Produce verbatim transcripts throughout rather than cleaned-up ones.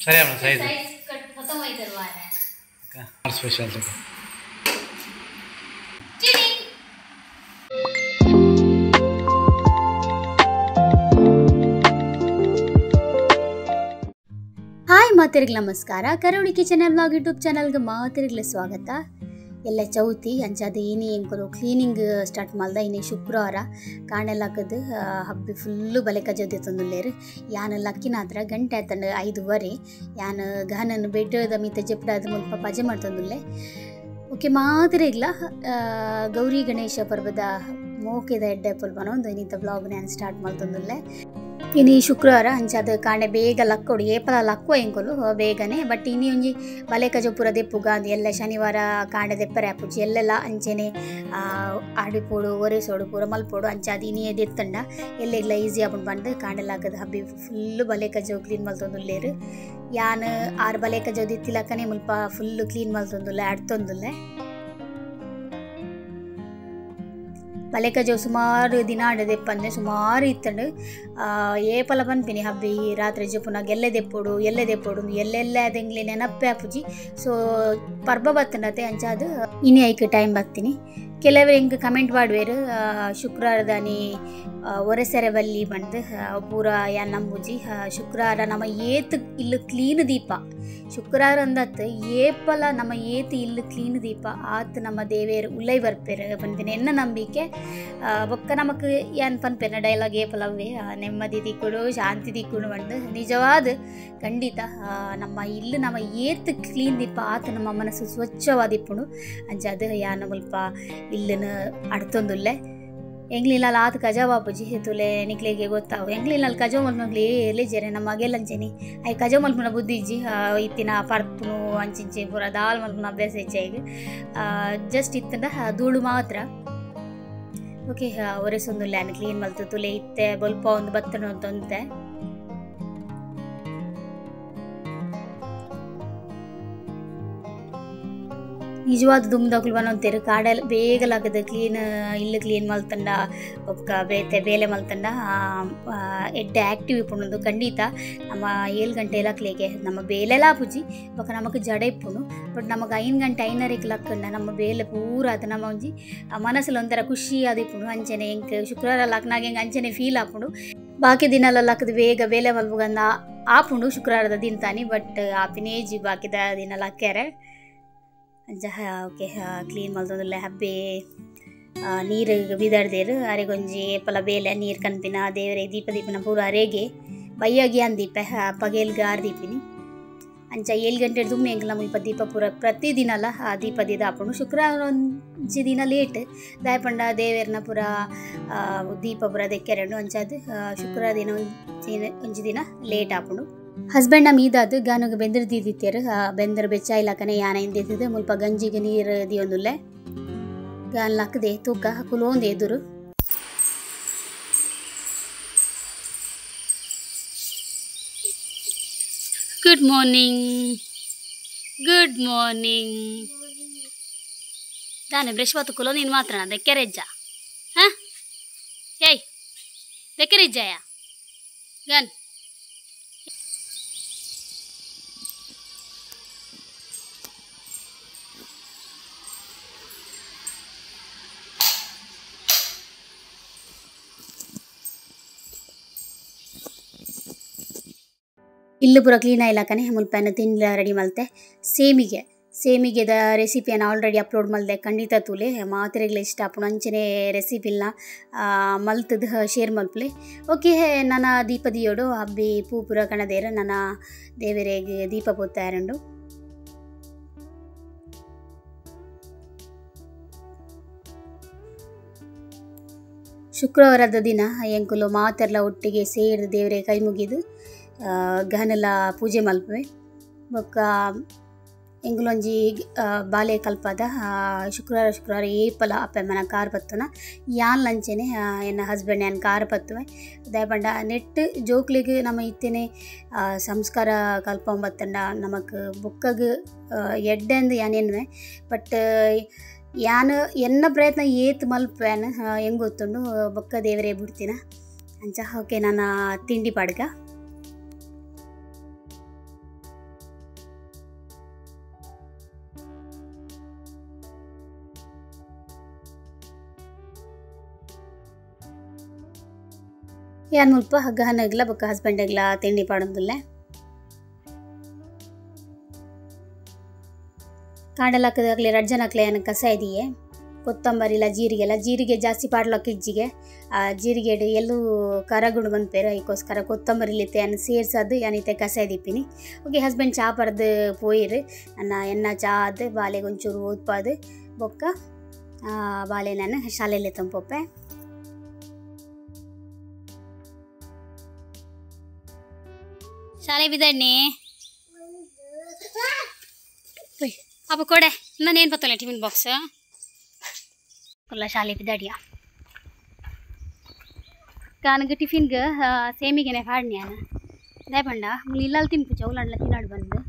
ಸರಿ ಅಮ್ಮ size size cut खत्म ಆಯ್ತು ವಾರೆ का ಸ್ಪೆಷಲ್ ತಗೋ ಚಿನಿ ಹಾಯ್ ಮಾತರಿಗೆ ನಮಸ್ಕಾರ ಕರಾವಳಿ ಕಿಚನ್ ಅಂಡ್ ವ್ಲಾಗ್ ಯೂಟ್ಯೂಬ್ ಚಾನಲ್ಗೆ ಮಾತರಿಗೆ ಸ್ವಾಗತ ಎಲ್ಲ ಚೌತಿ ಅಂಚಾದ ಏನಿ ಎಂಕಲು ಕ್ಲೀನಿಂಗ್ ಸ್ಟಾರ್ಟ್ ಮಾಡ್ದೆ ಇನ್ನು ಶುಕ್ರವಾರ ಕಾಣೆಲ್ಲಾಕದು ಹಬ್ಬಿ ಫುಲ್ಲು ಬಲೆಕ ಜೊತೆ ತಂದುಲ್ಲೇರು ಯಾನು ಲಕ್ಕಿನಾದ್ರ ಗಂಟೆ ಆಯ್ತಂಡು ಐದುವರೆ ಯಾನು ಗಹನನ್ನು ಬೆಡ್ದ ಮಿತ್ತ ಜಪ್ಡಾದ ಮುಲ್ಪ ಪಜೆ ಮಾಡ್ತಂದುಲ್ಲೆ ಓಕೆ ಮಾತಿರಿಗ್ಲ ಗೌರಿ ಗಣೇಶ ಪರ್ವದ ಮೋಕೆದ ಎಡ್ಡೆ ಪುಲ್ಪನ ಒಂದು ಇನ್ನಿತ ಬ್ಲಾಗ್ ನಾನು ಸ್ಟಾರ್ಟ್ ಮಾಡ್ತಂದುಲ್ಲೆ ಇನ್ನು ಶುಕ್ರವಾರ ಅಂಚಾದ ಕಾಂಡೆ ಬೇಗ ಲಕ್ಕೊಡು ಏಪಲ ಲಕ್ಕುವ ಎಂಕೊಲು ಬೇಗನೆ ಬಟ್ ಇನ್ನಿ ಒಂಜಿ ಬಲೆಕ ಜೊಪುರ ದೆಪ್ಪುಗ ಅಂದು ಎಲ್ಲ ಶನಿವಾರ ಕಾಂಡೆ ದೆಪ್ಪರೆ ಆಪುಜಿ ಎಲ್ಲೆಲ್ಲ ಅಂಚೆನೆ ಆಡಿಪೋಡು ಒರೆಸೋಡು ಪೂರ ಮಲ್ಪೋಡು ಅಂಚಾದ ಇನ್ನಿಯೇ ದೆತ್ತಂಡ ಎಲ್ಲೆಗ್ಲ ಈಸಿ ಆಪುಂಡು ಬಂದು ಕಾಂಡೆಲಾಗದ ಹಬ್ಬಿ ಫುಲ್ಲು ಬಲೆಕ ಜೋ ಕ್ಲೀನ್ ಮಲ್ತೊಂದುಲ್ಲೇರು ಯಾನು ಆರು ಬಲೆಕ ಜೋ ದಿತ್ತಿಲಕ್ಕನೆ ಮುಲ್ಪ ಫುಲ್ಲು ಕ್ಲೀನ್ ಮಲ್ತೊಂದುಲ್ಲೆ ಆಡ್ತೊಂದುಲ್ಲೆ ಬಲೆಕ ಜೋ ಸುಮಾರು ದಿನ ಆಡದೆಪ್ಪಂದೆ ಸುಮಾರು ಇತ್ತಂಡು ಏಪಲ ಪನ್ಪಿನಿ ಹಬ್ಬಿ ರಾತ್ರಿ ಜೊಪುನ ಗೆಲ್ಲೆ ದೆಪ್ಪೋಡು ಎಲ್ಲೆ ದೆಪ್ಪೋಡು ಎಲ್ಲೆಲ್ಲ ಅದೆಂಗ್ಲೆ ನೆನಪೆ ಆಪುಜಿ ಸೊ ಪರ್ಬ ಬತ್ತಂಡತೆ ಅಂಚಾದ ಇನಿ ಐಕ್ ಟೈಮ್ ಬರ್ತೀನಿ ಕೆಲವರು ಹಿಂಗೆ ಕಮೆಂಟ್ ಮಾಡುವೇರು ಶುಕ್ರವಾರದಾನಿ ಒರೆಸೆರೆ ಬಲ್ಲಿ ಬಂದು ಪೂರ ಯಾನ್ ನಂಬುಜಿ ಶುಕ್ರವಾರ ನಮ್ಮ ಏತ್ ಇಲ್ಲು ಕ್ಲೀನ್ ದೀಪ ಶುಕ್ರವಾರ ಅಂದತ್ತು ಏಪಲ ನಮ್ಮ ಏತ್ ಇಲ್ಲು ಕ್ಲೀನ್ ದೀಪ ಆತ್ ನಮ್ಮ ದೇವೇರು ಉಲ್ಲೈ ಬರ್ಪೇರು ಬಂದಿನ ಎನ್ನ ನಂಬಿಕೆ ಬೊಕ್ಕ ನಮಕ್ ಏನ್ ಪನ್ಪೇನ ಡೈಲಾಗ್ ಏಪಲವೇ ನೆಮ್ಮದಿ ದಿಕ್ಕುಡು ಶಾಂತಿ ದಿಕ್ಕುಡು ಬಂದು ನಿಜವಾದ ಖಂಡಿತ ನಮ್ಮ ಇಲ್ಲು ನಮ್ಮ ಏತ್ ಕ್ಲೀನ್ ದೀಪ ಆತ ನಮ್ಮ ಮನಸ್ಸು ಸ್ವಚ್ಛವಾದಿಪ್ಪುಡು ಅಂಚಾದ ಯಾನ ಮುಲ್ಪ ಇಲ್ಲನ ಅಡ್ತೊಂದುಲ್ಲೆ ಎಂಗ್ಲಿಲ್ಲ ಆತ ಕಜಾ ಬಾಪುಜಿ ತುಲೆ ನಿಕ್ಲಿಗೆ ಗೊತ್ತಾವು ಎಂಗ್ಲಿಲ್ಲ ಕಜೋ ಮಲ್ಮಗ್ಲಿ ಎಲ್ಲಿಜೇರೆ ನಮ್ಮ ಮಗೆಲ್ಲಂಚೆನಿ ಐ ಕಜೋ ಮಲ್ಪುನ ಬುದ್ಧಿಜ್ಜಿ ಇತ್ತಿನ ಪರ್ಪುನು ಅಂಚಿಂಚೆ ಪೂರ ದಾಲ್ ಮಲ್ಪುನ ಅಭ್ಯಾಸ ಹೆಚ್ಚಾಗಿ ಜಸ್ಟ್ ಇತ್ತಂದ ಧೂಳು ಮಾತ್ರ ಓಕೆ ಒರೆಸೊಂದುಲ್ಲೆ ಅನ್ನ ಕ್ಲೀನ್ ಮಲ್ತು ತುಲೆ ಇತ್ತೆ ಬೊಲ್ಪ ಒಂದು ಬತ್ತನು ಅಂತಂತೆ ನಿಜವಾದ ದುಮ್ದಾಗ್ಲು ಬನ್ನೊಂತೇರು ಕಾಡೆಲ್ಲ ಬೇಗಲಾಗದ ಕ್ಲೀನ್ ಇಲ್ಲು ಕ್ಲೀನ್ ಮಲ್ತಂಡ ಒಕ್ಕ ಬೇತೆ ಬೇಲೆ ಮಲ್ತಂಡ ಎಡ್ಡೆ ಆ್ಯಕ್ಟಿವ್ ಇಪ್ಪುಂಡು ಖಂಡಿತ ನಮ್ಮ ಏಳು ಗಂಟೆ ಲಕ್ಲಿಗೆ ನಮ್ಮ ಬೇಲೆಲ್ಲ ಆಪುಜಿ ಬೊಕ್ಕ ನಮಗೆ ಜಡ ಇಪ್ಪುಂಡು ಬಟ್ ನಮಗೆ ಐದು ಗಂಟೆ ಐನರಿಗೆ ಲಕ್ಕಂಡ ನಮ್ಮ ಬೇಲೆ ಪೂರ ಅದು ನಮ್ಮ ಒಂಜಿ ಮನಸ್ಸಲ್ಲಿ ಒಂಥರ ಖುಷಿ ಆದಿಪ್ಪುಂಡು ಅಂಚನೆ ಹೆಂಗೆ ಶುಕ್ರವಾರ ಲಕ್ನಾಗ ಹೆಂಗೆ ಅಂಚನೆ ಫೀಲ್ ಆಪುಂಡು ಬಾಕಿ ದಿನ ಲಕ್ಕದ ಬೇಗ ಬೇಲೆ ಮಲ್ಪುಗಂದ ಆಪುಂಡು ಶುಕ್ರವಾರದ ದಿನ ತಾನಿ ಬಟ್ ಆಪಿನೇಜಿ ಬಾಕಿದ ದಿನ ಲಕ್ಕ್ಯಾರೆ ಅಂಚ ಓಕೆ ಕ್ಲೀನ್ ಮಲ್ತೊಂದುಲ್ಲೆ ಹಬ್ಬೆ ನೀರು ಬಿದಾಡ್ದೇರು ಅರೆಗೊಂಜಿ ಏಪಲ ಬೇಲೆ ನೀರು ಕನ್ಪಿನ ದೇವರೇ ದೀಪ ದೀಪನ ಪೂರ ಅರೆಗೆ ಬೈಯಾಗಿ ಅನ್ ದೀಪ ಪಗೇಲ್ಗೆ ಆರು ದೀಪಿನಿ ಅಂಚ ಏಳು ಗಂಟೆ ದುಮ್ಮೆ ಎಂಗ್ಲ ಮುಲ್ಪ ದೀಪ ಪೂರ ಪ್ರತಿದಿನ ಅಲ್ಲ ಆ ದೀಪ ದಿದ ಹಾಕೊಂಡು ಶುಕ್ರವಾರ ಒಂಜಿ ದಿನ ಲೇಟ್ ದಾಯಪಂಡ ದೇವೇರ್ನ ಪೂರ ದೀಪ ಪೂರ ದೆಕ್ಕೆರಡು ಅಂಚಾದ ಶುಕ್ರವಾರ ದಿನ ಒಂಜಿ ಒಂಜಿ ದಿನ ಲೇಟ್ ಹಾಕೊಂಡು ಹಸ್ಬೆಂಡ್ ಮೀದಾದ ಗಾನುಗ ಬೆಂದ್ರ ದೀದಿತ್ತೇರು ಬೆಂದ್ರ ಬೆಚ್ಚಾಯ್ಲಕನೆ ಯಾನ ಹಿಂದಿದ್ದು ಮುಲ್ಪ ಗಂಜಿಗೆ ನೀರು ದಿಯೊಂದುಲ್ಲೆ ಗಾನ್ ಲಕ್ಕದೆ ತೂಕ ಕುಲೋಂದು ಎದುರು ಗುಡ್ ಮಾರ್ನಿಂಗ್ ಗುಡ್ ಮಾರ್ನಿಂಗ್ ತಾನೆ ಬ್ರಷ್ ಬತ್ತು ಕುಲೋ ನೀನು ಮಾತ್ರ ದೆಕ್ಕೆರೆಜ್ಜ ಹಾಂ ಏಯ್ ದೆಕ್ಕೆರೆಜ್ಜಾಯ ಗನ್ ಇಲ್ಲು ಪೂರ ಕ್ಲೀನ್ ಆಯ್ಲಕ್ಕನೆ ಮುಲ್ಪನ ತಿಂಡ್ಲ ರೆಡಿ ಮಲ್ತೆ ಸೇಮಿಗೆ ಸೇಮಿಗೆದ ರೆಸಿಪಿಯನ್ನು ಆಲ್ರೆಡಿ ಅಪ್ಲೋಡ್ ಮಲ್ದೆ ಖಂಡಿತ ತೂಲೆ ಮಾತ್ರೆಗ್ಲ ಇಷ್ಟ ಆಪುಂಡು ಅಂಚನೆ ರೆಸಿಪಿಲ್ನ ಮಲ್ತದ ಶೇರ್ ಮಲ್ಪಲೆ ಓಕೆ ನನ್ನ ದೀಪ ದಿಯೋಡು ಹಬ್ಬಿ ಪೂ ಪೂರ ಕಣದೇರ ನನ್ನ ದೇವರಿಗೆ ದೀಪ ಪೊತ್ತಾಯರಂಡು ಶುಕ್ರವಾರದ ದಿನ ಎಂಕುಲು ಮಾತೆರ್ಲ ಒಟ್ಟಿಗೆ ಸೇರಿದ ದೇವರೇ ಕೈ ಮುಗಿದು ಗಹನೆಲ್ಲ ಪೂಜೆ ಮಲ್ಪುವೆ ಬೊಕ್ಕ ಎಂಗುಲೊಂಜಿ ಬಾಲೆ ಕಲ್ಪದ ಶುಕ್ರವಾರ ಶುಕ್ರವಾರ ಏಪಲ ಅಪ್ಪ ಮನ ಕಾರ್ ಪತ್ತುನ ಯಾನ್ ಲಂಚೆನೆ ಎನ್ನ ಹಸ್ಬೆಂಡ್ ಯಾನ್ ಕಾರ್ ಪತ್ತುವೆ ದಯಪಂಡ ನೆಟ್ ಜೋಕ್ಲಿಗೆ ನಮ್ಮ ಇತ್ತೇನೆ ಸಂಸ್ಕಾರ ಕಲ್ಪಂಬತ್ತಂಡ ನಮಕ್ ಬೊಕ್ಕಗ್ ಎಡ್ಡೆಂದು ಯಾನೆನ್ವೆ ಬಟ್ ಯಾನ್ ಎನ್ನ ಪ್ರಯತ್ನ ಏತ್ ಮಲ್ಪೇನ ಹೆಂಗೆ ಗೊತ್ತುಂಡು ಬೊಕ್ಕ ದೇವರೇ ಬಿಡ್ತೀನ ಅಂಚ ಓಕೆ ನನ್ನ ತಿಂಡಿ ಪಾಡ್ಗ ಯಾನ್ ಮುಲ್ಪ ಗಹನಗ್ಲ ಬೊಕ್ಕ ಹಸ್ಬೆಂಡ್ಗ್ಲ ತಿಂಡಿ ಪಾಡೊಂದುಲ್ಲೆ ಕಾಂಡಲಾಕದಾಗಲಿ ರಡ್ಜನಕ್ಲೆ ಏನು ಕಸ ಇದೆಯೇ ಕೊತ್ತಂಬರಿಲ ಜೀರಿಗೆಲ್ಲ ಜೀರಿಗೆ ಜಾಸ್ತಿ ಪಾಡ್ಲಕ್ಕೆ ಇಜ್ಜಿಗೆ ಆ ಜೀರಿಗೆ ಎಲ್ಲೂ ಕರಗುಡು ಬಂದ್ಪೇರು ಅದಕ್ಕೋಸ್ಕರ ಕೊತ್ತಂಬರಿಲಿತ್ತೆ ಅನ್ನು ಸೇರ್ಸೋದು ಏನಿತ್ತೆ ಕಸ ಇದಿಪ್ಪಿನಿ ಓಕೆ ಹಸ್ಬೆಂಡ್ ಚಾ ಪರ್ದು ಪೋಯಿರು ನನ್ನ ಎನ್ನ ಚಾ ಅದು ಬಾಲೆಗೆ ಒಂಚೂರು ಓದ್ಪಾದು ಬೊಕ್ಕ ಬಾಲೆ ನಾನು ಶಾಲೆಯಲ್ಲಿ ತಂಪೊಪ್ಪೆ ಶಾಲೆ ಬಿದ್ದಣ್ಣೆ ಅಪ್ಪ ಕೊಡೆ ನಾನೇನು ಬತ್ತಲ್ಲ ಟಿಫಿನ್ ಬಾಕ್ಸ್ ಕೊಲ್ಲ ಶಾಲೆ ಬಿದ್ದಾಡಿಯ ನನಗೆ ಟಿಫಿನ್ಗೆ ಸೇಮಿಗೆನೆ ಪಾಡ್ನಿ ನಾನು ದೇ ಪಂಡ ಇಲ್ಲಲ್ಲಿ ತಿನ್ಪುಚ್ಚ ಅವಳಂಡ್ಲ ತಿನ್ನಾಡು ಬಂದು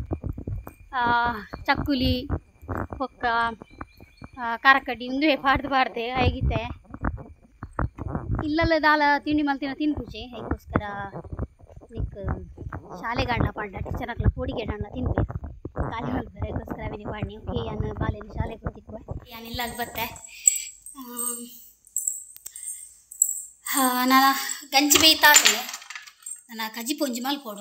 ಚಕ್ಕುಲಿ ಪೊಕ್ಕ ಕಾರಕಡ್ಡಿ ಇಂದು ಪಾಡ್ದು ಪಾಡ್ದೆ ಹೇಗಿತ್ತೆ ಇಲ್ಲಲ್ಲ ದಾಲ ತಿಂಡಿ ಮಲ್ತಿನ ತಿನ್ಪುಚ್ಚೆ ಅದಕ್ಕೋಸ್ಕರ ನಿಕ್ ಶಾಲೆಗೆ ಅಣ್ಣ ಪಾಂಡ ಟೀಚರ್ಗಳ ಪೋಡಿಗೆ ಅಣ್ಣ ತಿನ್ಬೇಕು ಖಾಲಿ ಮಾಡ್ತಾರೆ ಅದಕ್ಕೋಸ್ಕರ ಅವಿನಿ ಪಾಡ್ನಿ ಓಕೆ ಯಾನು ಬಾಲೆಯಲ್ಲಿ ಶಾಲೆಗೆ ಹೋಗಿದ್ವಿ ಯಾನು ಇಲ್ಲಾಗ ಬತ್ತೆ ನಾನು ಗಂಜಿ ಬೇಯ್ತಾತಲೆ ನಾನು ಕಜಿಪು ಒಂಜಿ ಮಲ್ಪೋಡು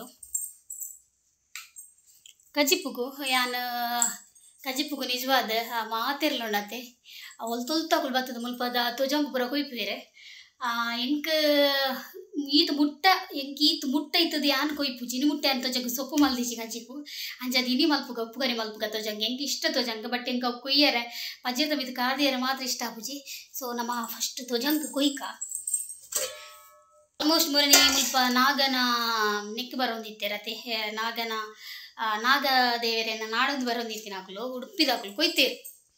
ಕಜಿಪುಗು ಯಾನು ಕಜಿಪುಗು ನಿಜವಾದ ಮಾತಿರ್ಲೊಂಡತ್ತೆ ಅವಳು ತೊಲ್ತಗಳು ಬರ್ತದೆ ಮುಲ್ಪದ ತೊಜಂಗು ಪೂರ ಕೊಯ್ಪುವೇರೆ ಎಂಕ್ ಈತ ಮುಟ್ಟ ಎಂಕ್ ಈತ ಮುಟ್ಟ ಇತ್ತದು ಯಾನ್ ಕೊಯ್ಪುಜಿ ಇನಿ ಮುಟ್ಟೆ ಅಂತ ತೊಜಂಗು ಸೊಪ್ಪು ಮಲ್ದಿಸಿ ಕಜಿಪು ಅಂಜದು ಇನಿ ಮಲ್ಪುಗ ಉಪ್ಪುಗರಿ ಮಲ್ಪುಗ ತೊಜಂಗೆ ಎಂಕ್ ಇಷ್ಟ ತೊಜಂಗ ಬಟ್ ಎಂಕ ಅವು ಕೊಯ್ಯರೆ ಪಜ್ಜದ ಮಿದು ಕಾದಿಯರೆ ಮಾತ್ರ ಇಷ್ಟ ಆಪುಜಿ ಸೊ ನಮ್ಮ ಫಸ್ಟ್ ತೊಜಂಗ ಕೊಯ್ಕ ಆಲ್ಮೋಸ್ಟ್ ಮೂರನೇ ಮುಲ್ಪ ನಾಗನ ನೆಕ್ ಬರೋಂದಿತ್ತೆ ರತೆ ನಾಗನ ನಾಗ ದೇವರನ್ನ ನಾಡೊಂದು ಬರೋಂದಿತ್ತಿ ನಾಕಲು ಉಡುಪಿದಾಕಲು ಕೊಯ್ತೇರು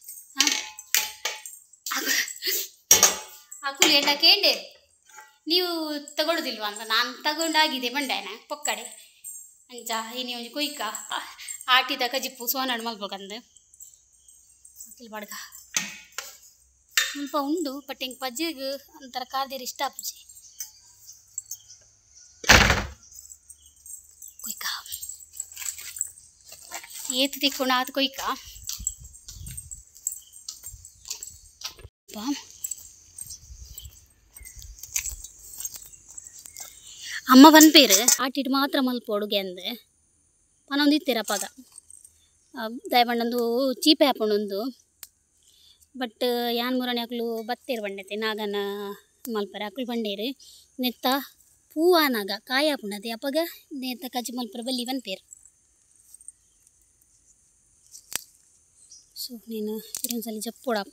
ಅಕುಲು ಎಂಡ ಕೇಂಡೇರು ನೀವು ತಗೊಳ್ಳೋದಿಲ್ವ ಅಂತ ನಾನು ತಗೊಂಡಾಗಿದೆ ಬಂಡೇನ ಪೊಕ್ಕಡೆ ಅಂಚ ಇನಿ ಒಂಜಿ ಕೊಯ್ಕ ಆಟಿದ ಕಜಿಪ್ಪು ಸೋನಾಡು ಮಲ್ಬೇಕಂದು ಅಕ್ಕಿಲ್ ಬಡ್ಗ ಸ್ವಲ್ಪ ಉಂಡು ಬಟ್ ಹೆಂಗೆ ಪಜ್ಜಿಗೆ ಒಂಥರ ಕಾದೇರಿ ಇಷ್ಟ ಆಪುಜಿ ಕೊಯ್ಕ ಏತು ತಿಕ್ಕೊಂಡು ಆತು ಕೊಯ್ಕ ಅಮ್ಮ ಬಂದ್ಪೇರು ಆಟಿಟ್ಟು ಮಾತ್ರ ಮಲ್ಪೋಡುಗೆ ಅಂದೆ ಮನೊಂದು ಇತ್ತೀರಪ್ಪಗ ದಯಬಣ್ಣಂದು ಚೀಪೆ ಹಾಕೊಂಡೊಂದು ಬಟ್ ಯಾನ್ ಮೂರನೇ ಹಾಕಲು ಬತ್ತೇರು ಬಂಡೈತೆ ನಾಗನ ಮಲ್ಪರ ಹಾಕಲು ಬಂಡೇರು ನೆತ್ತ ಹೂವ ನಾಗ ಕಾಯಿ ಹಾಕೊಂಡದೆ ಅಪ್ಪಗ ನೆತ್ತ ಕಜ್ಜಿ ಮಲ್ಪರ ಬಲ್ಲಿ ಬಂತೇರು ಸೊ ನೀನು ಇನ್ನೊಂದ್ಸಲ ಜಪ್ಪೋಡಾಕು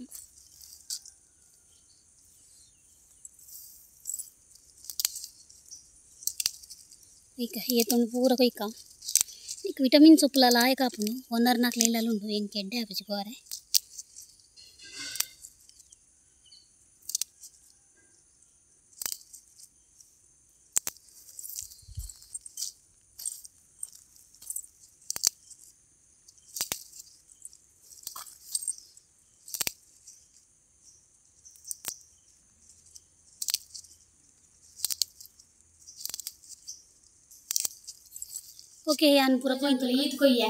ಈಗ ಏತೊಂದು ಪೂರ ಕೊಯ್ಕ ಈಗ ವಿಟಮಿನ್ ಸೊಪ್ಪುಲ ಲಾಯಕ ಹಾಪುನು ಒಂದರ ನಾಲ್ಕು ಲೈಲಲ್ಲಿ ಉಂಡು ಹೆಂಗೆ ಕೆಡ್ಡೆ ಹಾಪುಜಿ ಗೋರೆ ಓಕೆ ಯಾನ್ ಪೂರ ಕೊಯ್ತು ಈತ್ ಕೊಯ್ಯೆ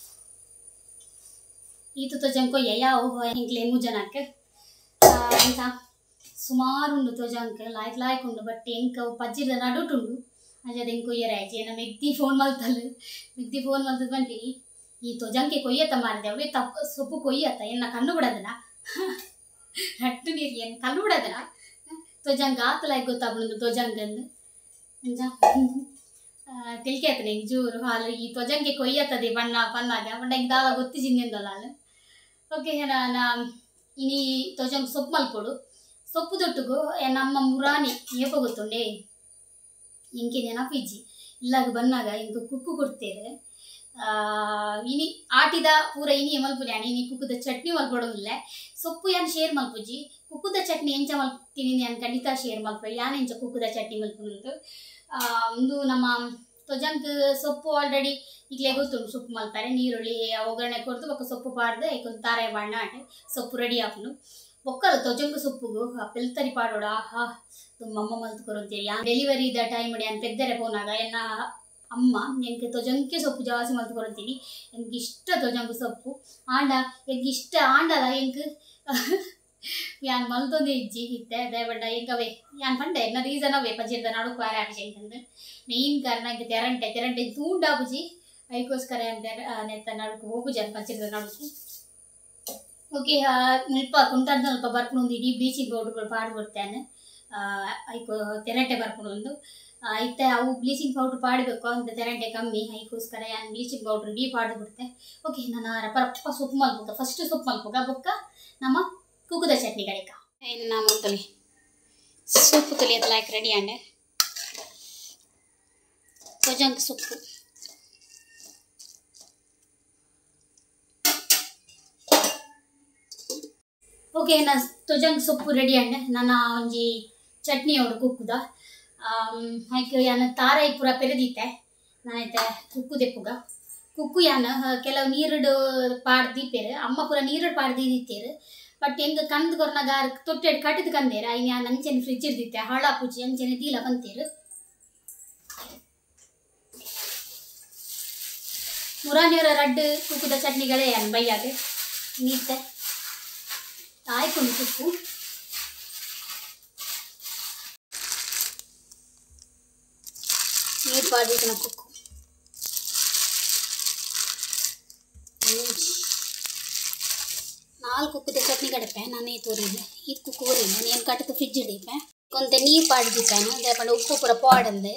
ಈತು ತೊಜಂಗ್ ಕೊಯ್ಯೆ ಯಾವ ಹಿಂಕ್ಲೆ ಮೂಜನಕ್ಕೆ ಅಂತ ಸುಮಾರು ಉಂಡು ತೊಜಂಕ್ ಲಾಯ್ಕ್ ಲಾಯ್ಕ್ ಉಂಡು ಬಟ್ ಎಂಕ್ ಅವು ಪಜ್ಜಿದ ನಡುಟುಂಡು ಅಂಜದ ಹೆಂಗೆ ಕೊಯ್ಯರೆ ಆಯ್ತು ಏನ ಮೆಗ್ದಿ ಫೋನ್ ಮಲ್ತಲ್ಲ ಮೆಗ್ದಿ ಫೋನ್ ಮಲ್ತದ ಬಂತೀನಿ ಈ ತೊಜಂಕೆ ಕೊಯ್ಯತ್ತ ಮಾರಿದೆ ಅವೇ ತಪ್ಪು ಸೊಪ್ಪು ಕೊಯ್ಯತ್ತ ಎನ್ನ ಕಣ್ಣು ಬಿಡೋದನ ರಟ್ಟು ನೀರು ಏನು ಕಣ್ಣು ಬಿಡೋದನ ತೊಜಂಗ್ ಆತಲಾಯ್ಕೆ ಗೊತ್ತಾಗ್ಬಿಡೋದು ತೊಜಂಗಂದು ಅಂಜ ತಿಳ್ಕೆ ಆಯ್ತು ನಿಂಗೆ ಜೂರು ಹಾಲು ಈ ತೊಜಂಗೆ ಕೊಯ್ಯತ್ತದೆ ಬಣ್ಣ ಬಣ್ಣಾಗ ಬಣ್ಣಗೆ ದಾಲ ಗೊತ್ತಿ ಜಿಂದಿಂದಲ್ಲ ಹಾಲು ಓಕೆ ನಾ ಇನಿ ತೊಜಂಗ್ ಸೊಪ್ಪು ಮಲ್ಪೊಡು ಸೊಪ್ಪು ತೊಟ್ಟುಗು ನಮ್ಮ ಮುರಾನಿ ಏಪ ಗೊತ್ತುಂಡೆ ಇಂಕೆ ನೆನಪಿಜ್ಜಿ ಇಲ್ಲಾಗ ಬನ್ನಾಗ ಇಂಕ ಕುಕ್ಕು ಕೊಡ್ತೇವೆ ಇನಿ ಆಟಿದ ಪೂರ ಇನಿ ಮಲ್ಪುಲಿ ಅಣ್ಣ ಇನಿ ಕುಕ್ಕುದ ಚಟ್ನಿ ಮಲ್ಪಡೋದಿಲ್ಲ ಸೊಪ್ಪು ಏನು ಶೇರ್ ಮಲ್ಪುಜಿ ಕುಕ್ಕುದ ಚಟ್ನಿ ಎಂಚ ಮಲ್ತೀನಿ ನಾನು ಖಂಡಿತ ಶೇರ್ ಮಲ್ಪಡಿ ಯಾನು ಎಂಚ ಕುಕ್ಕುದ ಚಟ್ನಿ ಮಲ್ಪುನುಂಟು ಒಂದು ನಮ್ಮ ತೊಜಂಕ್ ಸೊಪ್ಪು ಆಲ್ರೆಡಿ ಈಗಲೇ ಗೊತ್ತುಂಟು ಸೊಪ್ಪು ಮಲ್ತಾರೆ ನೀರುಳ್ಳಿ ಒಗ್ಗರಣೆ ಕೊಡ್ತು ಒಕ್ಕ ಸೊಪ್ಪು ಪಾಡ್ದು ಐಕೊಂದು ತಾರೆ ಬಣ್ಣ ಆಟೆ ಸೊಪ್ಪು ರೆಡಿ ಹಾಕ್ನು ಒಕ್ಕಲ್ಲ ತೊಜಂಕ್ ಸೊಪ್ಪುಗು ಪೆಲ್ತರಿ ಪಾಡೋಡ ಹಾ ತುಂಬ ಅಮ್ಮ ಮಲ್ತ್ಕೊರಂತೀರಿ ಯಾ ಡೆಲಿವರಿ ಇದ್ದ ಟೈಮ್ ಅಡಿ ನಾನು ಪೆದ್ದರೆ ಫೋನಾಗ ಎನ್ನ ಅಮ್ಮ ಎಂಗೆ ತೊಜಂಕೆ ಸೊಪ್ಪು ಜಾಸ್ತಿ ಮಲ್ತ್ಕೊರಂತೀನಿ ಎಂಗೆ ಇಷ್ಟ ತೊಜಂಕ್ ಸೊಪ್ಪು ಆಂಡ ಎಂಗೆ ಇಷ್ಟ ಆಂಡಲ್ಲ ಎಂಗೆ ಯಾನ್ ಮಲ್ತೊಂದು ಇಜ್ಜಿ ಇತ್ತೆ ಅದೇ ಬಡ್ಡ ಈಗವೇ ಯಾನ್ ಪಂಡೆ ಎನ್ನ ರೀಸನ್ ಅವೇ ಪಜಿರ್ದ ನಡುಕು ಆರೆ ಆಕ್ಷಂತಂದು ಮೇಯ್ನ್ ಕಾರಣ ಈಗ ತೆರಂಟೆ ತೆರಂಟೆ ತೂಂಡಾಬುಜಿ ಅದಕ್ಕೋಸ್ಕರ ನೆತ್ತ ನಡುಕು ಹೋಗು ಜನ ಪಜಿರ್ದ ನಡುಕು ಓಕೆ ನಿಲ್ಪ ಕುಂಟದ ಸ್ವಲ್ಪ ಬರ್ಕೊಂಡು ಇಡೀ ಬ್ಲೀಚಿಂಗ್ ಪೌಡರ್ ಪಾಡು ಬಿಡ್ತೇನೆ ಐಕೋ ತೆರಂಟೆ ಬರ್ಕೊಂಡು ಇತ್ತೆ ಅವು ಬ್ಲೀಚಿಂಗ್ ಪೌಡ್ರ್ ಪಾಡಬೇಕು ಅಂತ ತೆರಂಟೆ ಕಮ್ಮಿ ಅದಕ್ಕೋಸ್ಕರ ಯಾನ್ ಬ್ಲೀಚಿಂಗ್ ಪೌಡ್ರ್ ಇಡೀ ಪಾಡು ಬಿಡ್ತೆ ಓಕೆ ನಾನು ರಪ್ಪ ರಪ್ಪ ಸೊಪ್ಪು ಮಲ್ಪುಗ ಫಸ್ಟ್ ಸೊಪ್ಪು ಮಲ್ಪುಗ ಬೊಕ್ಕ ನಮ್ಮ ಕುಕ್ಕುದ ಚಟ್ನಿ ಕಡೆಕ ಏನು ನಾ ಮುಂತಲಿ ಸೊಪ್ಪು ತುಲಿಯದ ಲಾಯ್ಕ್ ರೆಡಿ ಅಂಡೆ ಸೊಜಂಕ್ ಸೊಪ್ಪು ಓಕೆ ನಾ ತೊಜಂಗ್ ಸೊಪ್ಪು ರೆಡಿ ಅಂಡೆ ನನ್ನ ಒಂಜಿ ಚಟ್ನಿ ಅವರು ಕುಕ್ಕುದ ಹಾಗೆ ಯಾನ ತಾರ ಪೂರ ಪೆರೆದಿತ್ತೆ ನಾನೈತೆ ಕುಕ್ಕು ದೆಪ್ಪುಗ ಕುಕ್ಕು ಯಾನ ಕೆಲವು ನೀರುಡು ಪಾಡ್ದು ದೀಪೇರು ಅಮ್ಮ ಪೂರ ನೀರುಡು ಪಾಡ್ದು ದಿತ್ತೇರು ಬಟ್ ಹೆಂಗೆ ಕಂದು ಕೊರ್ನಾಗ ತೊಟ್ಟೆಡು ಕಟ್ಟಿದ್ ಕಂದೇರು ಐನ್ ಯಾನ್ ಅಂಚೆನೆ ಫ್ರಿಜ್ ಇರ್ದಿತ್ತೆ ಹಳ ಪೂಜಿ ಅಂಚೆನೆ ದೀಲ ಬಂತೇರು ಮುರಾನಿಯವರ ರಡ್ಡು ಕುಕ್ಕುದ ಚಟ್ನಿಗಳೇ ಯಾನ್ ಬೈಯಾಗ ನೀತೆ ಆಯ್ಕೊಂಡು ಕುಕ್ಕು ನೀರು ಪಾಡಿನ ಕುಕ್ಕು ನಾಲ್ಕು ಕುಕ್ಕುದ ಚಟ್ನಿ ಕಡಪೆ ನಾನೇ ತೋರಿಲ್ಲ ಇದು ಕುಕ್ಕು ಊರಿಲ್ಲ ನೀನು ಕಟ್ಟಕ್ಕೆ ಫ್ರಿಜ್ ಹಿಡಿಪೆ ಕೊಂತ ನೀರು ಪಾಡಿದಿಪ್ಪೇನು ದೇಪಂಡ ಉಪ್ಪು ಪೂರ ಪಾಡಂದೆ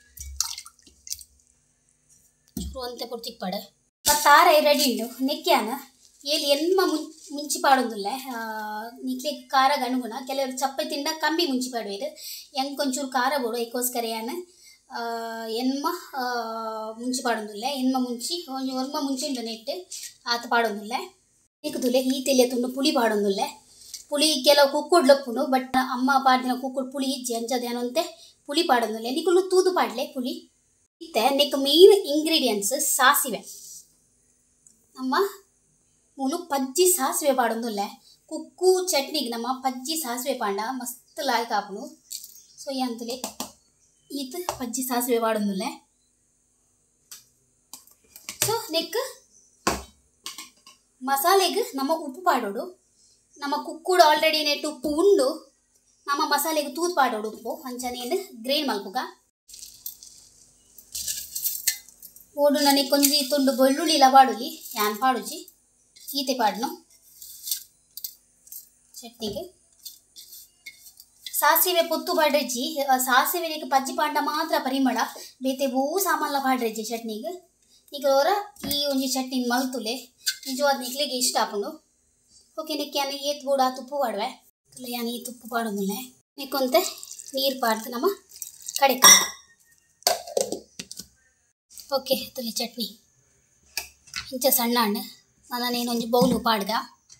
ಚೂರು ಅಂತೆ ಪೂರ ತಿಪ್ಪಡೆ ತಾರೆ ರೆಡಿ ಉಂಡು ನೆಕ್ಕ್ಯಾನ ಏಲಿ ಎನ್ಮ ಮುಂ ಮುಂಚಿ ಪಾಡೊಂದುಲ್ಲ ನಿಕ್ಲೆ ಖಾರಗ ಅನುಗುಣ ಕೆಲವರು ಚಪ್ಪೆ ತಿಂಡ ಕಮ್ಮಿ ಮುಂಚಿ ಪಾಡುವೆರು ಹೆಂಗೆ ಕೊಂಚೂರು ಖಾರ ಬೋಡು ಅದಕ್ಕೋಸ್ಕರ ಯಾನ ಎನ್ಮ ಮುಂಚಿ ಪಾಡೊಂದುಲ್ಲ ಎನ್ಮ ಮುಂಚಿ ಒಂಜಿ ಒರ್ಮ ಮುಂಚಿಂಡು ನೆಟ್ಟು ಆತ ಪಾಡೊಂದುಲ್ಲ ನಿಕ್ಕುದುಲೆ ಈ ತೆಲಿಯ ತುಂಡು ಪುಳಿ ಪಾಡೊಂದುಲ್ಲ ಪುಳಿ ಕೆಲವು ಕುಕ್ಕುಡ್ಲೊಪ್ಪುಂಡು ಬಟ್ ಅಮ್ಮ ಪಾಡಿನ ಕುಕ್ಕುಡು ಪುಳಿ ಇಜ್ಜಿ ಅಂಚದೇನಂತೆ ಪುಳಿ ಪಾಡೊಂದುಲ್ಲ ನಿಕ್ಕುಲು ತೂದು ಪಾಡ್ಲೆ ಪುಳಿ ಇತ್ತೆ ನೆಕ್ ಮೇಯ್ನ್ ಇಂಗ್ರೀಡಿಯೆಂಟ್ಸ್ ಸಾಸಿವೆ ನಮ್ಮ ಮೂಲು ಪಜ್ಜಿ ಸಾಸಿವೆ ಪಾಡೊಂದುಲ್ಲ ಕುಕ್ಕು ಚಟ್ನಿಗೆ ನಮ್ಮ ಪಜ್ಜಿ ಸಾಸಿವೆ ಪಾಂಡ ಮಸ್ತ್ ಲಾಯ್ಕ್ ಆಪುಂಡು ಸೊ ಎಂತಲೇ ಈತ ಪಜ್ಜಿ ಸಾಸಿವೆ ಪಾಡೊಂದುಲ್ಲ ಸೊ ನೆಕ್ ಮಸಾಲೆಗೆ ನಮ್ಮ ಉಪ್ಪು ಪಾಡೋಡು ನಮ್ಮ ಕುಕ್ಕುಡು ಆಲ್ರೆಡಿ ನೆಟ್ಟು ಉಪ್ಪು ಉಂಡು ನಮ್ಮ ಮಸಾಲೆಗೆ ತೂತು ಪಾಡೋಡು ಉಪ್ಪು ಅಂಚನೇನು ಗ್ರೈಂಡ್ ಮಲ್ಪುಗ ಓಡು ನನಗೆ ಕೊಂಚಿ ತುಂಡು ಬೆಳ್ಳುಳ್ಳಿ ಇಲ್ಲ ಪಾಡುಲಿ ಯಾನ್ ಪಾಡುಜಿ ಈತೆ ಪಾಡ್ನು ಚಟ್ನಿಗೆ ಸಾಸಿವೆ ಪೊತ್ತು ಪಾಡ್ರೆಜ್ಜಿ ಸಾಸಿವೆ ನೀನು ಪಜ್ಜಿ ಪಾಂಡ ಮಾತ್ರ ಪರಿಮಳ ಬೇತೆ ಬೂ ಸಾಮಾನ್ಲ ಪಾಡ್ರೆಜ್ಜಿ ಚಟ್ನಿಗೆ ಈಗ ಅವರ ಈ ಒಂಜಿ ಚಟ್ನಿ ಮಲ್ತುಲೆ ನಿಜವಾದ ನಿಕ್ಲಿಗೆ ಇಷ್ಟ ಆಪುಂಡು ಓಕೆ ನೆಕ್ಕೆ ಯಾನು ಏತ್ ಬೋಡು ಆ ತುಪ್ಪು ಪಾಡುವೆ ಇಲ್ಲ ಯಾನು ಈ ತುಪ್ಪು ಪಾಡೋದಿಲ್ಲ ನೆಕ್ಕೊಂತೆ ನೀರು ಪಾಡ್ತು ನಮ್ಮ ಕಡೆಕ ಓಕೆ ತುಲಿ ಚಟ್ನಿ ಇಂಚ ಸಣ್ಣ ಹಣ್ಣು ನಾನೇನು ಒಂಜಿ ಬೌಲು ಪಾಡ್ಗ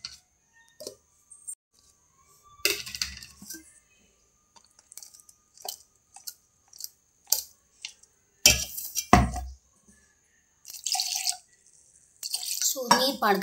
ಸೊ ನೀರು ಪಾಡ್ಗ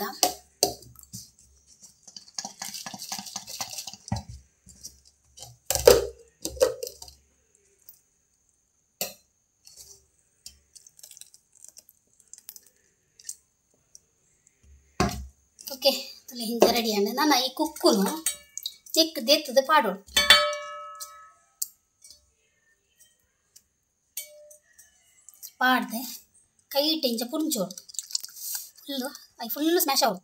ಓಕೆ ತುಲೆ ಹಿಂಗೆ ರೆಡಿ ಅಂಡೆ ನಾನು ಈ ಕುಕ್ಕುನು ಚೆಕ್ ದೆತ್ತದ ಪಾಡೋಡು ಪಾಡ್ದೆ ಕೈ ಇಟ್ಟು ಇಂಚ ಪುಂಚೋಡು ಫುಲ್ಲು ಐ ಫುಲ್ಲು ಸ್ಮ್ಯಾಶ್ ಆಗೋದು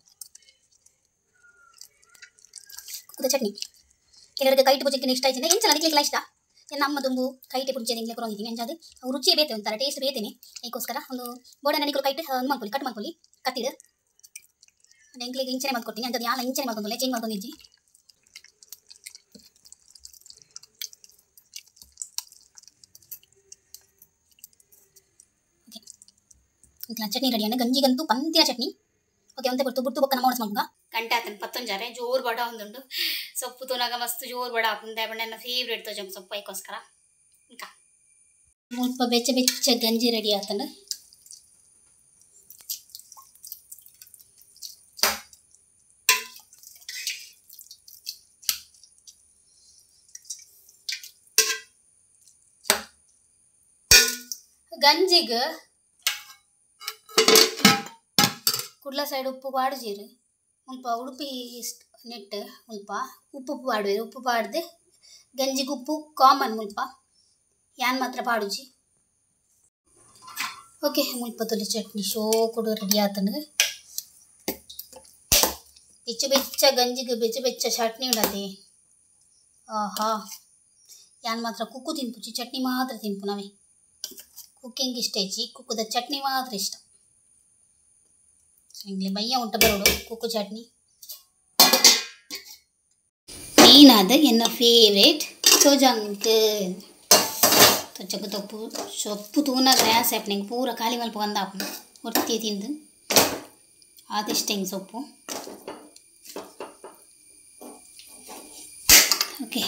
ಕುಕ್ಕುದ ಚಟ್ನಿ ಕೆಲವರಿಗೆ ಕೈ ಇಟ್ಟು ಪುಂಚಕ್ಕೆ ಇಷ್ಟ ಆಯ್ತು ಎಂಚಲ್ಲ ನಿಕ್ಲಿಕ್ಕೆಲ್ಲ ಇಷ್ಟ ನನ್ನ ಅಮ್ಮ ತುಂಬು ಕೈ ಇಟ್ಟು ಪುಂಚೆ ನಿಂಗೆ ಕೊರೋಗಿದ್ದೀನಿ ಅಂಜಾದು ಅವು ರುಚಿ ಬೇತೆ ಒಂಥರ ಟೇಸ್ಟ್ ಬೇತೇನೆ ಅದಕ್ಕೋಸ್ಕರ ಒಂದು ಬೋರ್ಡನ್ನ ನಿಕ್ಕಲು ಕೈ ಇಟ್ಟು ಮಾಡ್ಕೊಳ್ಳಿ ಕಟ್ ಮಾಡ್ಕೊಳ್ಳಿ ಕತ್ತಿಡು ಎಂಕ್ಲಿಗೆ ಇಂಚನೆ ಮಾಡ್ಕೊಡ್ತೀನಿ ಅಂಥದ್ದು ಯಾಲ ಇಂಚನೆ ಮಾಡ್ಕೊಂಡ್ಲೆ ಚೇಂಜ್ ಮಾಡ್ಕೊಂಡಿದ್ದಿ ಓಕೆ ಇಂಕ್ಲ ಚಟ್ನಿ ರೆಡಿ ಅಣ್ಣ ಗಂಜಿಗಂತೂ ಪಂತಿಯ ಚಟ್ನಿ ಓಕೆ ಒಂದೇ ಬರ್ತು ಬುಟ್ಟು ಬೊಕ್ಕ ನಮ್ಮ ಮಾಡ್ಕೊಂಡ ಗಂಟೆ ಆತನ ಪತ್ತೊಂಜಾರೆ ಜೋರು ಬಡ ಒಂದುಂಡು ಸೊಪ್ಪು ತೂನಾಗ ಮಸ್ತ್ ಜೋರು ಬಡ ಹಾಕುಂದೆ ಬಣ್ಣ ನನ್ನ ಫೇವ್ರೇಟ್ ತೋಜಂ ಸೊಪ್ಪು ಅದಕ್ಕೋಸ್ಕರ ಇಂಕ ಸ್ವಲ್ಪ ಬೆಚ್ಚ ಬೆಚ್ಚ ಗಂಜಿ ರೆಡಿ ಆತಂಡು ಗಂಜಿಗೆ ಕುಡ್ಲ ಸೈಡ್ ಉಪ್ಪು ಪಾಡು ಜೀರು ಮುಲ್ಪ ಉಡುಪಿ ನೆಟ್ ಮುಲ್ಪ ಉಪ್ಪು ಉಪ್ಪು ಪಾಡುವೆ ಉಪ್ಪು ಪಾಡ್ದು ಗಂಜಿಗೆ ಉಪ್ಪು ಕಾಮನ್ ಮುಲ್ಪ ಯಾನ್ ಮಾತ್ರ ಪಾಡುಜಿ. ಓಕೆ ಮುಲ್ಪ ತೊಲಿ ಚಟ್ನಿ ಶೋ ಕೊಡು ರೆಡಿ ಆತನು. ಬೆಚ್ಚ ಬೆಚ್ಚ ಗಂಜಿಗೆ ಬೆಚ್ಚ ಬೆಚ್ಚ ಚಟ್ನಿ ಉಂಡದೆ. ಆಹಾ ಯಾನ್ ಮಾತ್ರ ಕುಕ್ಕು ತಿನ್ಪುಚಿ ಚಟ್ನಿ ಮಾತ್ರ ತಿನ್ಪು ನಾವೇ. ಕುಕ್ಕಿಂಗ್ ಇಷ್ಟ ಹೆಚ್ಚಿ ಕುಕ್ಕುದ ಚಟ್ನಿ ಮಾತ್ರ ಇಷ್ಟ. ಇಂಗ್ಲಿ ಬಯ್ಯ ಉಂಟ ಬರೋಡು ಕುಕ್ಕು ಚಟ್ನಿ ಮೀನಾದ ಎನ್ನ ಫೇವ್ರೇಟ್ ಸೋಜಾಂಗ್ ತೊಚ್ಚಕು ತೊಪ್ಪು ಸೊಪ್ಪು ತೂನ ಗ್ಯಾಸ್ ಆ್ಯಪ್ನಿಂಗ್ ಪೂರ ಖಾಲಿ ಮಲ್ಪ ಒಂದಾಪು ಹೊರ್ತಿ ತಿಂದು ಆದಿಷ್ಟ ಹಿಂಗೆ ಸೊಪ್ಪು. ಓಕೆ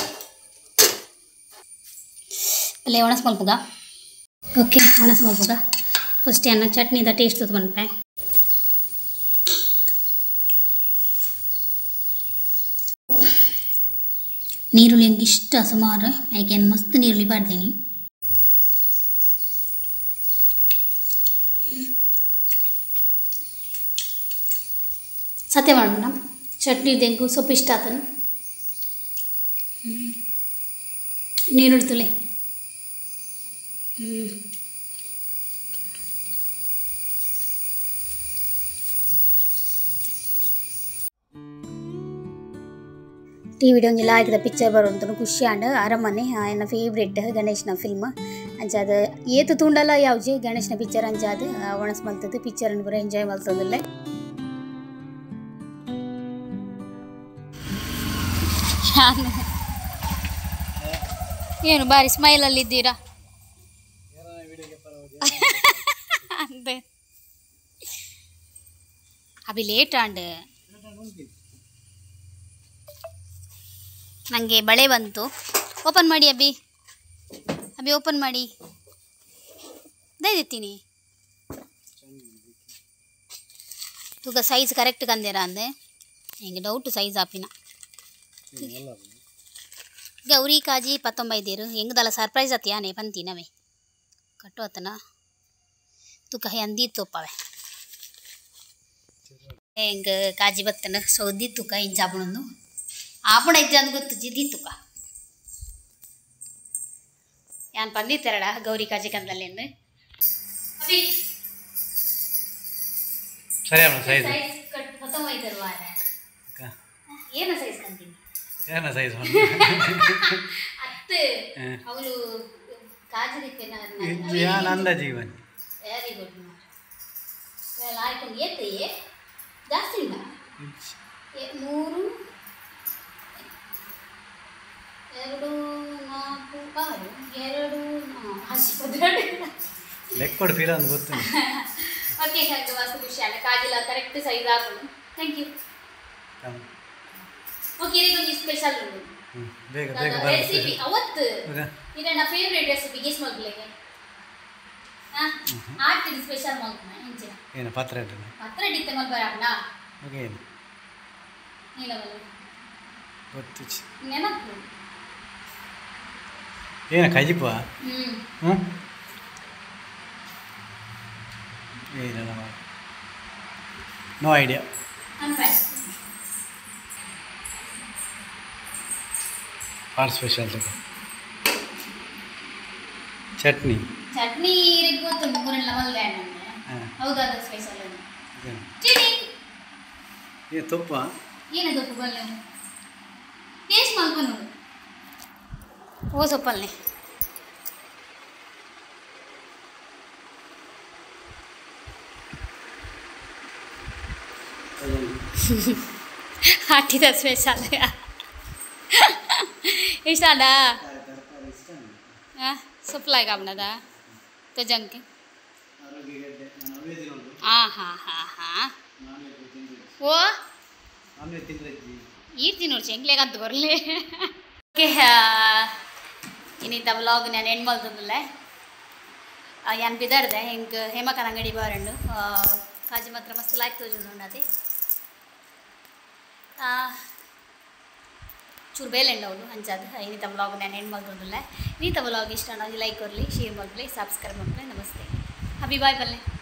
ಅಲ್ಲೇ ಒಣಸ್ ಮಲ್ಪುಗ. ಓಕೆ ಒಣಸ್ ಮಲ್ಪುಗ ಫಸ್ಟ್ ಅನ್ನ ಚಟ್ನಿದ ಟೇಸ್ಟ್ ತತ್ತು ಬಂದ್ಪೆ. ನೀರುಳ್ಳಿ ಹಂಗೆ ಇಷ್ಟ ಸುಮಾರು ಯಾಕೆ ಮಸ್ತ್ ನೀರುಳ್ಳಿ ಪಾಡ್ತೀನಿ. ಸತ್ಯ ಮಾಡೋಣ ಚಟ್ನಿ ತೆಂಗು ಸೊಪ್ಪು ಇಷ್ಟ ಆತನು. ನೀರುಳ್ಳಿ ತುಲೆ ಹ್ಞೂ ಟಿ ವಿಡಿಯೋ ಒಂಜಿ ಲಾಯ್ಕ್ದ ಪಿಕ್ಚರ್ ಬರೋಂತ ಖುಷಿ ಆಂಡ್ ಅರಮನೆ ಎನ್ನ ಫೇವ್ರೆಟ್ ಗಣೇಶನ ಫಿಲ್ಮ್ ಅಂಚಾದ ಏತು ತುಂಡಲ ಯಾವ್ಜಿ ಗಣೇಶನ ಪಿಕ್ಚರ್ ಅಂಚಾದ ಒಣಸ್ ಮಲ್ತದ್ದು ಪಿಕ್ಚರ್ ಪೂರ ಎಂಜಾಯ್ ಮಲ್ತದಲ್ಲೇ. ಏನು ಬಾರಿ ಸ್ಮೈಲಲ್ಲಿ ಇದ್ದೀರಾ ಅಂದೆ ಅಭಿ ಲೇಟ್ ಆಂಡ್ ನನಗೆ ಬಳೆ ಬಂತು. ಓಪನ್ ಮಾಡಿ ಅಭಿ ಅಭಿ ಓಪನ್ ಮಾಡಿ ದಯದಿತ್ತೀನಿ ತೂಕ ಸೈಜ್ ಕರೆಕ್ಟ್ ಕಂದೇರ ಅಂದೆ ಹೆಂಗೆ ಡೌಟು ಸೈಜ್ ಆಪಿನ ಗೌರಿ ಕಾಜಿ ಪತ್ತೊಂಬೈದೇರು ಹೆಂಗದಲ್ಲ ಸರ್ಪ್ರೈಸ್ ಆತಿಯಾನೆ ಪಂತೀನವೇ ಕಟ್ಟು ಆತನ ತೂಕ ಅಂದಿ ತೊಪ್ಪವೆ ಹೆಂಗೆ ಕಾಜಿ ಬತ್ತನ ಸೌದಿ ತೂಕ ಇಂಚಾಪಣೊಂದು ಆಪಣ ಇದ್ದ ಅಂದ್ ಗೊತ್ತು ಜಿದ್ದಿ ತುಕ ಯಾನ್ ಪಂದಿತ್ತಾರಡ ಗೌರಿ ಕಾಜಿ ಕಂದಲ್ಲಿ ಅಂದ್ರೆ ಸರಿ ಅಮ್ಮ ಸೈಜ್ ಪತ್ತೊಂಬೈದರು ವಾರ ಏನ ಸೈಜ್ ಕಂತೀನಿ ಏನ ಸೈಜ್ ಅತ್ತು ಅವಳು ಕಾಜಿ ದಿಕ್ಕೇನ ಯಾನ್ ಅಂದಾಜಿಗೆ ಬನ್ನಿ ವೆರಿ ಗುಡ್ ಆಯ್ಕೊಂಡು ಏತಯ್ಯೇ ಜಾಸ್ತಿ ಇಲ್ಲ ಮೂರು ಎರಡು ನಾಲ್ಕು ಆರು ಎರಡು ಹಸಿ ಲೆಕ್ಕ ಕೊಡು ಫೀಲ್ ಅಂತ ಗೊತ್ತು. ಓಕೆ ನನಗೆ ಮಸ್ತ್ ಖುಷಿ ಆಗ ಕಾಜಿಲ್ಲ ಕರೆಕ್ಟ್ ಸೈಜ್ ಆಗೋದು. Thank you. ಓಕೆ ಇದೊಂದು ಸ್ಪೆಷಲ್ ಉಂಟು ಬೇಗ ಬೇಗ ರೆಸಿಪಿ ಅವತ್ತು ಇದು ನನ್ನ ಫೇವ್ರೇಟ್ ರೆಸಿಪಿ ಗೆಸ್ ಮಾಡ್ಲಿಕ್ಕೆ ಹಾಂ ಆಡ್ತೀನಿ ಸ್ಪೆಷಲ್ ಮಾಡ್ತೀನಿ ಇಂಚಿನ ಏನು ಪತ್ರ ಇಟ್ಟನ ಪತ್ರ ಇಡಿತ್ತೆ ಮಲ್ಬರಣ್ಣ ಓಕೆ ಏನು ನೀಲವಲ್ಲ ಗೊತ್ತು ನೆನಪು ಏನು ಕಜಿಪ್ಪ ಹ್ಞೂ ಹ್ಞೂ ಏನಲ್ಲ ನೋ ಐಡಿಯಾ ಆರ್ ಸ್ಪೆಷಲ್ ಚಟ್ನಿ ಚಟ್ನಿ ಗೊತ್ತು ಮೂರೆಲ್ಲ ಮಲ್ಗೆ ಹೌದಾದ ಸ್ಪೆಷಲ್ ಏ ತುಪ್ಪ ಏನದು ತುಪ್ಪ ಬಲ್ಲೆ ಟೇಸ್ಟ್ ಮಾಡ್ಕೊಂಡು ಓ ಸೊಪ್ಪಲ್ಲೇ ಹಾಟಿದ ಸ್ಪೆಷಲ್ ಇಷ್ಟ ಅದ ಹಾಂ ಸೊಪ್ಪಲಾಗ ಅವನದ ತಜಂಕೆ ಹಾಂ ಹಾಂ ಹಾಂ ಹಾಂ ಓ ಈರ್ತಿ ನೋಡಿ ಚೆಂಗ್ಲೇಗಂತ ಬರಲಿ. ಓಕೆ ಇನ್ನಿದ್ದ ವ್ಲಾಗ್ ನಾನು ಎಂಡ್ ಮಾಡ್ತದಲ್ಲೇ ಯಾನ್ ಬಿದ್ದಾರ್ದೆ ಹಿಂಗೆ ಹೇಮಕನ ಅಂಗಡಿ ಬಾರಂಡು ಕಾಜಿ ಮಾತ್ರ ಮಸ್ತ್ ಲಾಯ್ಕ್ ತೋಜುಂಡು ಅದೇ ಚೂರು ಬೇಲೆಂಡು ಅವಳು ಅಂಚಾದ ಇನ್ನಿತ ವ್ಲಾಗ್ ನಾನು ಎಂಡ್ ಮಾಡ್ತದಲ್ಲೇ ಇನ್ನಿತ ವ್ಲಾಗ್ ಇಷ್ಟ ಲೈಕ್ ಕೊರಲಿ ಶೇರ್ ಮಾಡಲಿ ಸಬ್ಸ್ಕ್ರೈಬ್ ಮಾಡಲಿ ನಮಸ್ತೆ ಹಬಿ ಬಾಯ್ ಬಲ್ಲೆ.